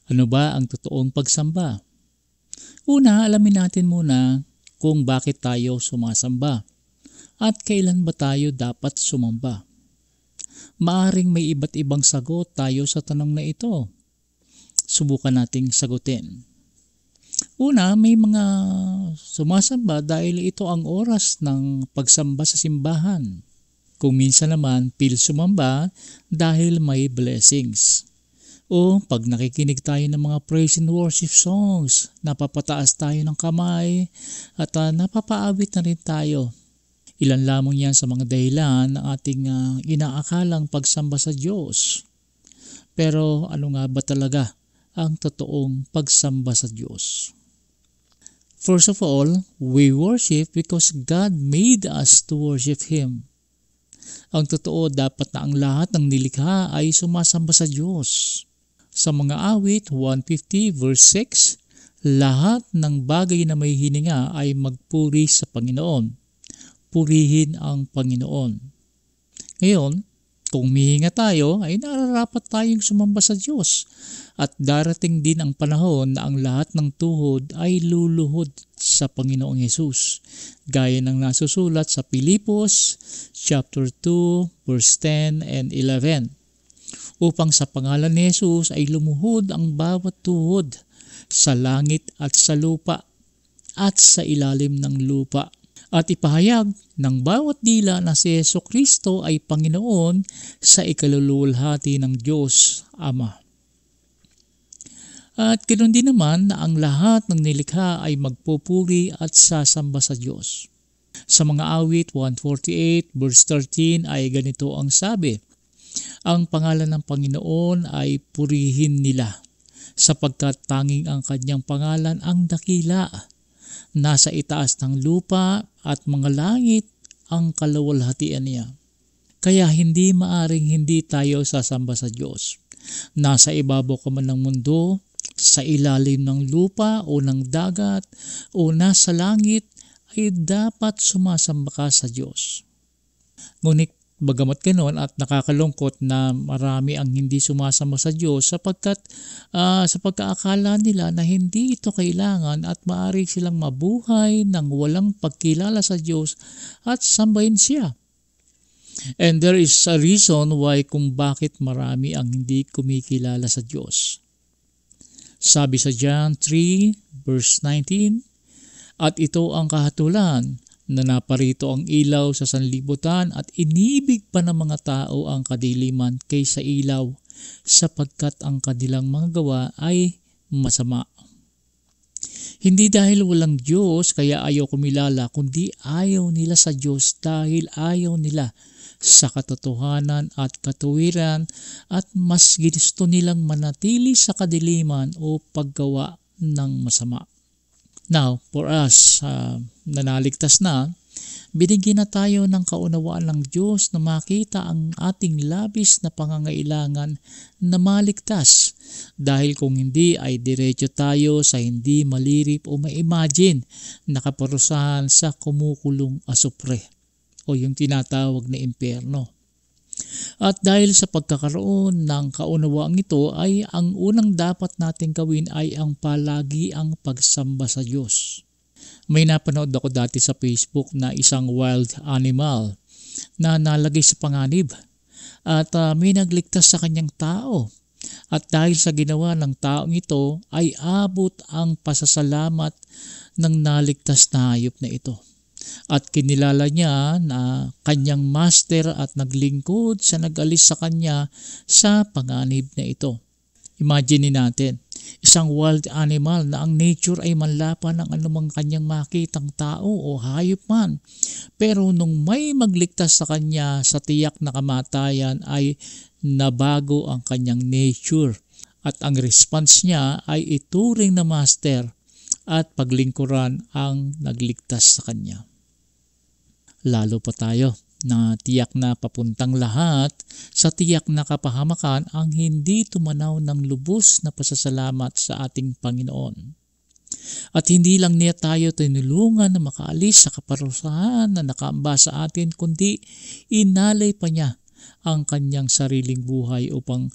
Ano ba ang totoong pagsamba? Una, alamin natin muna kung bakit tayo sumasamba at kailan ba tayo dapat sumamba. Maaring may iba't ibang sagot tayo sa tanong na ito. Subukan nating sagutin. Una, may mga sumasamba dahil ito ang oras ng pagsamba sa simbahan. Kung minsan naman, sumamba dahil may blessings. O pag nakikinig tayo ng mga praise and worship songs, napapataas tayo ng kamay at napapaawit na rin tayo. Ilan lamang yan sa mga dahilan ng ating inaakalang pagsamba sa Diyos. Pero ano nga ba talaga ang totoong pagsamba sa Diyos? First of all, we worship because God made us to worship Him. Ang totoo, dapat na ang lahat ng nilikha ay sumasamba sa Diyos. Sa mga awit 150 verse 6, lahat ng bagay na may hininga ay magpuri sa Panginoon. Purihin ang Panginoon. Ngayon, kung mihinga tayo, ay nararapat tayong sumamba sa Diyos. At darating din ang panahon na ang lahat ng tuhod ay luluhod sa Panginoong Hesus. Gaya ng nasusulat sa Pilipos chapter 2 verse 10 and 11. Upang sa pangalan ni Jesus ay lumuhod ang bawat tuhod sa langit at sa lupa at sa ilalim ng lupa. At ipahayag ng bawat dila na si Jesucristo ay Panginoon sa ikaluluwalhati ng Diyos Ama. At ganoon din naman na ang lahat ng nilikha ay magpupuri at sasamba sa Diyos. Sa mga awit 148 verse 13 ay ganito ang sabi, ang pangalan ng Panginoon ay purihin nila, sapagkat tanging ang kanyang pangalan ang dakila. Nasa itaas ng lupa at mga langit ang kaluwalhatian niya. Kaya hindi maaring hindi tayo sasamba sa Diyos. Nasa ibabaw ka man ng mundo, sa ilalim ng lupa o ng dagat o nasa langit, ay dapat sumasamba ka sa Diyos. Ngunit bagamat ganoon at nakakalungkot na marami ang hindi sumasamba sa Diyos sapagkat sa pagkaakala nila na hindi ito kailangan at maaari silang mabuhay ng walang pagkilala sa Diyos at sambahin siya. And there is a reason why kung bakit marami ang hindi kumikilala sa Diyos. Sabi sa John 3 verse 19, at ito ang kahatulan, na naparito ang ilaw sa sanlibutan at inibig pa ng mga tao ang kadiliman kaysa ilaw sapagkat ang kanilang mga gawa ay masama. Hindi dahil walang Diyos kaya ayaw kumilala, kundi ayaw nila sa Diyos dahil ayaw nila sa katotohanan at katuwiran at mas ginusto nilang manatili sa kadiliman o paggawa ng masama. Now, for us na naligtas na, binigyan na tayo ng kaunawaan ng Diyos na makita ang ating labis na pangangailangan na maligtas. Dahil kung hindi ay diretso tayo sa hindi malirip o ma-imagine na kaparusahan sa kumukulong asupre o yung tinatawag na impyerno. At dahil sa pagkakaroon ng kaunawaang ito ay ang unang dapat nating gawin ay ang palagi ang pagsamba sa Diyos. May napanood ako dati sa Facebook na isang wild animal na nalagay sa panganib at may nagligtas sa kanyang tao. At dahil sa ginawa ng taong ito ay abot ang pasasalamat ng naligtas na hayop na ito. At kinilala niya na kanyang master at naglingkod sa nag-alis sa kanya sa panganib na ito. Imagine natin, isang wild animal na ang nature ay manlapan ng anumang kanyang makitang tao o hayop man. Pero nung may magligtas sa kanya sa tiyak na kamatayan ay nabago ang kanyang nature. At ang response niya ay ituring na master at paglingkuran ang nagligtas sa kanya. Lalo pa tayo na tiyak na papuntang lahat sa tiyak na kapahamakan ang hindi tumanaw ng lubos na pasasalamat sa ating Panginoon. At hindi lang niya tayo tinulungan na makaalis sa kaparusahan na nakaamba sa atin, kundi inalay pa niya ang kanyang sariling buhay upang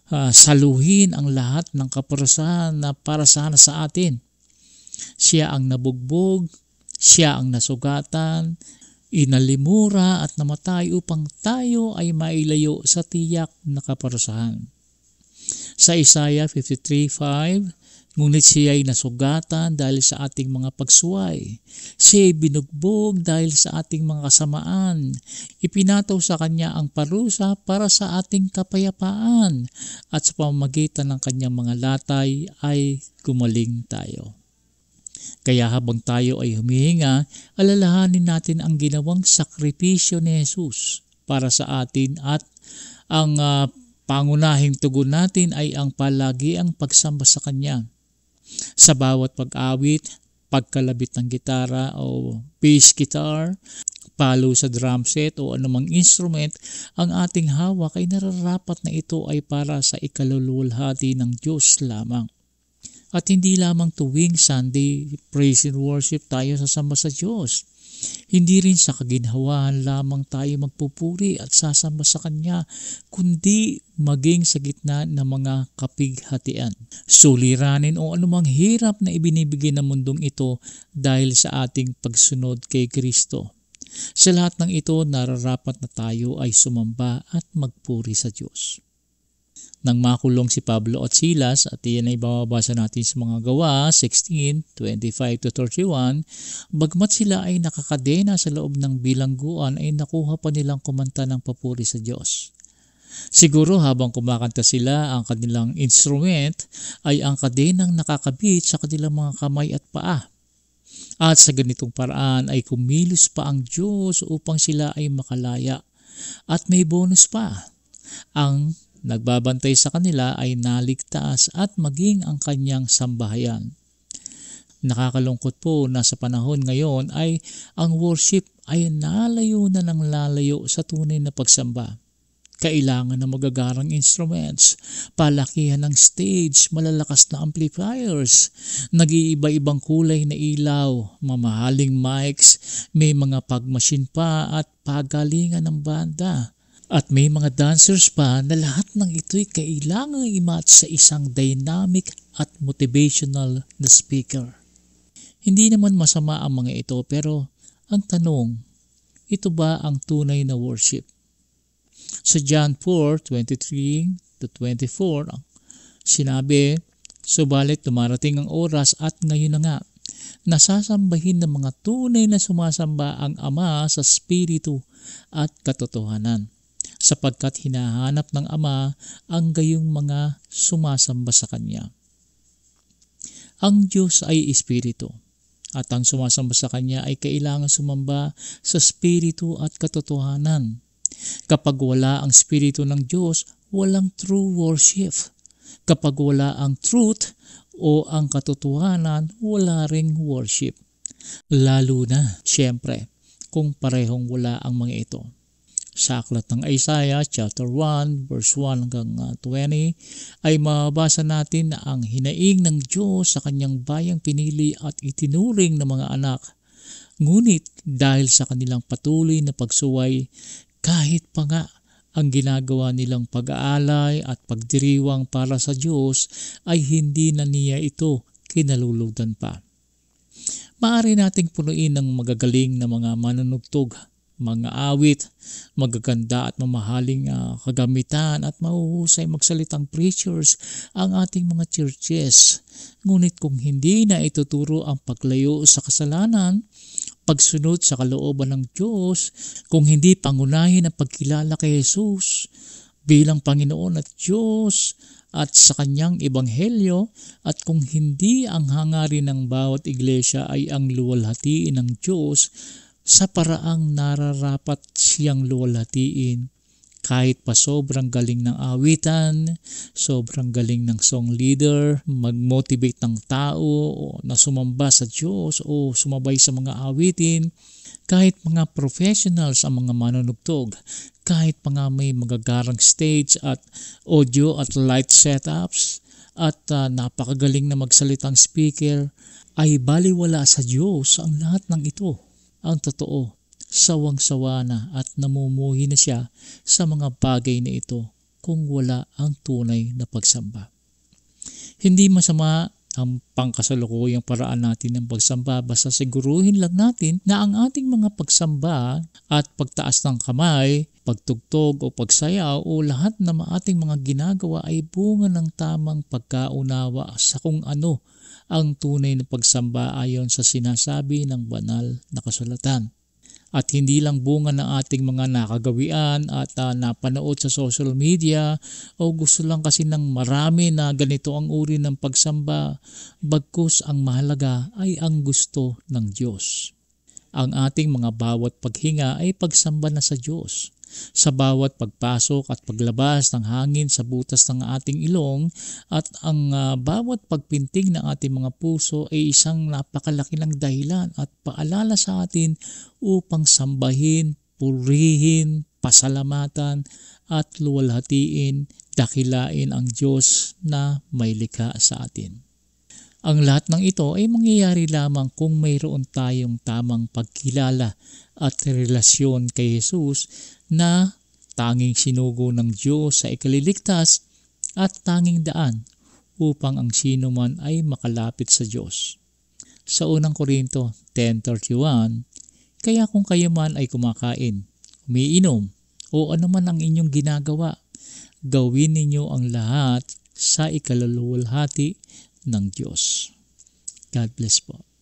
saluhin ang lahat ng kaparusahan na para sana sa atin. Siya ang nabugbog, siya ang nasugatan, inalimura at namatay upang tayo ay mailayo sa tiyak na kaparusahan. Sa Isaiah 53:5, ngunit siya ay nasugatan dahil sa ating mga pagsuway. Siya ay binugbog dahil sa ating mga kasamaan. Ipinataw sa kanya ang parusa para sa ating kapayapaan at sa pamamagitan ng kanyang mga latay ay gumaling tayo. Kaya habang tayo ay humihinga, alalahanin natin ang ginawang sakripisyo ni Jesus para sa atin at ang pangunahing tugon natin ay ang palagiang pagsamba sa Kanya. Sa bawat pag-awit, pagkalabit ng gitara o bass guitar, palo sa drum set o anumang instrument, ang ating hawak ay nararapat na ito ay para sa ikaluluwalhati ng Diyos lamang. At hindi lamang tuwing Sunday praise and worship tayo sasamba sa Diyos. Hindi rin sa kaginhawaan lamang tayo magpupuri at sasamba sa Kanya, kundi maging sa gitna ng mga kapighatian, suliranin o anumang hirap na ibinibigay ng mundong ito dahil sa ating pagsunod kay Kristo. Sa lahat ng ito, nararapat na tayo ay sumamba at magpuri sa Diyos. Nang makulong si Pablo at Silas, at iyan ay babasa natin sa mga Gawa 16:25-31, bagmat sila ay nakakadena sa loob ng bilangguan ay nakuha pa nilang kumanta ng papuri sa Diyos. Siguro habang kumakanta sila, ang kanilang instrument ay ang kadenang nakakabit sa kanilang mga kamay at paa. At sa ganitong paraan ay kumilos pa ang Diyos upang sila ay makalaya. At may bonus pa, ang nagbabantay sa kanila ay naligtas at maging ang kanyang sambahayan. Nakakalungkot po na sa panahon ngayon ay ang worship ay nalayo na ng lalayo sa tunay na pagsamba. Kailangan ng magagarang instruments, palakihan ng stage, malalakas na amplifiers, nag-iiba-ibang kulay na ilaw, mamahaling mics, may mga pagmasin pa at pagalingan ng banda. At may mga dancers pa na lahat ng ito'y kailangang i-match sa isang dynamic at motivational na speaker. Hindi naman masama ang mga ito, pero ang tanong, ito ba ang tunay na worship? Sa John 4:23-24, sinabi, subalit dumarating ang oras at ngayon na nga, nasasambahin ng mga tunay na sumasamba ang Ama sa Espiritu at katotohanan, sapagkat hinahanap ng Ama ang gayong mga sumasamba sa Kanya. Ang Diyos ay Espiritu, at ang sumasamba sa Kanya ay kailangan sumamba sa Espiritu at katotohanan. Kapag wala ang Espiritu ng Diyos, walang true worship. Kapag wala ang truth o ang katotohanan, wala ring worship. Lalo na, siyempre, kung parehong wala ang mga ito. Sa aklat ng Isaiah chapter 1 verse 1 hanggang 20 ay mababasa natin na ang hinaing ng Diyos sa kanyang bayang pinili at itinuring ng mga anak. Ngunit dahil sa kanilang patuloy na pagsuway, kahit pa nga ang ginagawa nilang pag-aalay at pagdiriwang para sa Diyos ay hindi na niya ito kinalulugdan pa. Maaari nating punuin ng magagaling na mga manunugtog, mga awit, magaganda at mamahaling kagamitan at mahuhusay magsalitang preachers ang ating mga churches. Ngunit kung hindi na ituturo ang paglayo sa kasalanan, pagsunod sa kalooban ng Diyos, kung hindi pangunahin ang pagkilala kay Jesus bilang Panginoon at Diyos at sa kanyang ebanghelyo, at kung hindi ang hangarin ng bawat iglesia ay ang luwalhatiin ng Diyos sa paraang nararapat siyang luwalhatiin, kahit pa sobrang galing ng awitan, sobrang galing ng song leader, mag-motivate ng tao na sumamba sa Diyos o sumabay sa mga awitin, kahit mga professionals ang mga manunugtog, kahit pa nga may magagarang stage at audio at light setups, at napakagaling na magsalitang speaker, ay baliwala sa Diyos ang lahat ng ito. Ang totoo, sawang-sawa na at namumuhi na siya sa mga bagay na ito kung wala ang tunay na pagsamba. Hindi masama ang pangkasalukuyang paraan natin ng pagsamba, basta siguruhin lang natin na ang ating mga pagsamba at pagtaas ng kamay, pagtugtog o pagsayaw o lahat na ating mga ginagawa ay bunga ng tamang pagkaunawa sa kung ano ang tunay na pagsamba ayon sa sinasabi ng banal na kasulatan. At hindi lang bunga ng ating mga nakagawian at napanood sa social media o gusto lang kasi ng marami na ganito ang uri ng pagsamba, bagkus ang mahalaga ay ang gusto ng Diyos. Ang ating mga bawat paghinga ay pagsamba na sa Diyos. Sa bawat pagpasok at paglabas ng hangin sa butas ng ating ilong at ang bawat pagpintig ng ating mga puso ay isang napakalaki ng dahilan at paalala sa atin upang sambahin, purihin, pasalamatan at luwalhatiin, dakilain ang Diyos na may likha sa atin. Ang lahat ng ito ay mangyayari lamang kung mayroon tayong tamang pagkilala at relasyon kay Jesus na tanging sinugo ng Diyos sa ikaliligtas at tanging daan upang ang sino man ay makalapit sa Diyos. Sa unang Korinto 10:31, kaya kung kayo man ay kumakain, umiinom, o anuman ang inyong ginagawa, gawin ninyo ang lahat sa ikaluluwalhati ng Diyos. God bless po.